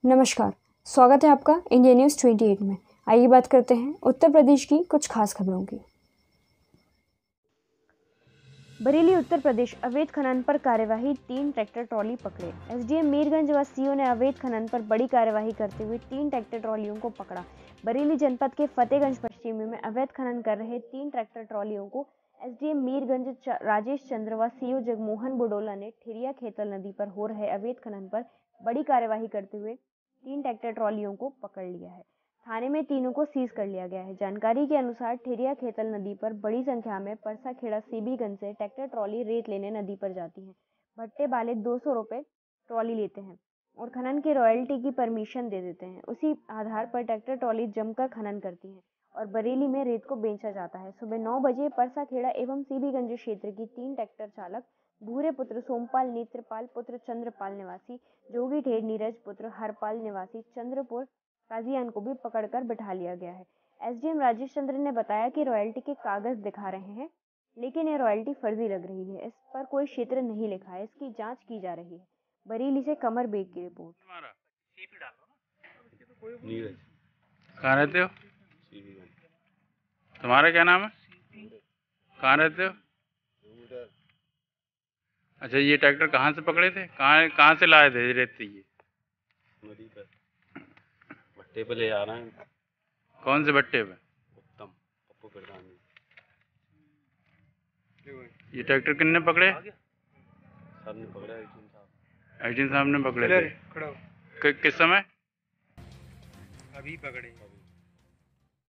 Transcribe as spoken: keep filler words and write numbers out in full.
नमस्कार, स्वागत है आपका इंडिया न्यूज़ अट्ठाईस में। आइए बात करते हैं उत्तर प्रदेश की कुछ खास खबरों की। बरेली उत्तर प्रदेश अवैध खनन पर कार्यवाही, तीन ट्रैक्टर ट्रॉली पकड़े। एसडीएम मीरगंज व सीओ ने अवैध खनन पर बड़ी कार्यवाही करते हुए तीन ट्रैक्टर ट्रॉलियों को पकड़ा। बरेली जनपद के फतेहगंज पश्चिमी में अवैध खनन कर रहे तीन ट्रैक्टर ट्रॉलियों को एसडीएम मीरगंज राजेश चंद्र व सीओ जगमोहन बुडोला ने ठिरिया खेतल नदी पर हो रहे अवैध खनन पर बड़ी कार्यवाही करते हुए तीन ट्रैक्टर ट्रॉलियों को पकड़ लिया है। थाने में तीनों को सीज कर लिया गया है। जानकारी के अनुसार ठिरिया खेतल नदी पर बड़ी संख्या में परसाखेड़ा सीबीगंज से ट्रैक्टर ट्रॉली रेत लेने नदी पर जाती है। भट्टे वाले दो सौ रुपये ट्रॉली लेते हैं और खनन की रॉयल्टी की परमिशन दे देते हैं। उसी आधार पर ट्रैक्टर ट्रॉली जमकर खनन करती है और बरेली में रेत को बेचा जाता है। सुबह नौ बजे परसाखेड़ा एवं सीबीगंज क्षेत्र की तीन ट्रैक्टर चालक भूरे पुत्र सोमपाल, नेत्रपाल पुत्र चंद्रपाल निवासी जोगी ढेर, नीरज पुत्र हरपाल निवासी चंद्रपुर काजियान को भी पकड़कर बिठा लिया गया है। एसडीएम राजेश चंद्र ने बताया कि रॉयल्टी के कागज दिखा रहे हैं, लेकिन यह रॉयल्टी फर्जी लग रही है। इस पर कोई क्षेत्र नहीं लिखा है। इसकी जांच की जा रही है। बरेली से कमर बेग की रिपोर्ट। नीरज, कहाँ रहते हो? तुम्हारा क्या नाम है? कहाँ रहते हो? अच्छा, ये ट्रैक्टर कहाँ से पकड़े थे? कहाँ कहाँ से लाए थे रेत? ये नदी पर भट्टे पे ले आ रहे हैं। कौन से भट्टे पे? उत्तम पप्पू प्रधान। ये ट्रैक्टर किसने पकड़े? सर ने पकड़ा, एजेंट साहब। एजेंट साहब ने पकड़े थे। कि, किस समय? अभी पकड़े।